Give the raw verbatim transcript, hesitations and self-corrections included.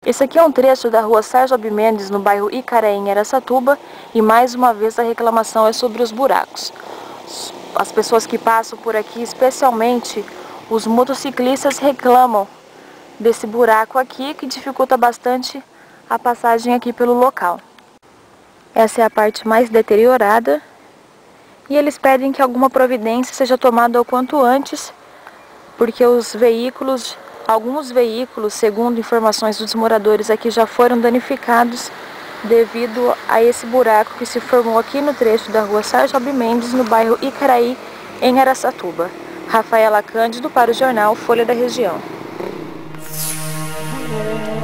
Esse aqui é um trecho da rua Sérgio Abimendes, no bairro Icaraí, em Araçatuba, e mais uma vez a reclamação é sobre os buracos. As pessoas que passam por aqui, especialmente os motociclistas, reclamam desse buraco aqui, que dificulta bastante a passagem aqui pelo local. Essa é a parte mais deteriorada e eles pedem que alguma providência seja tomada o quanto antes, porque os veículos, alguns veículos, segundo informações dos moradores aqui, já foram danificados devido a esse buraco que se formou aqui no trecho da rua Sérgio Abimendes, no bairro Icaraí, em Araçatuba. Rafaela Cândido para o jornal Folha da Região.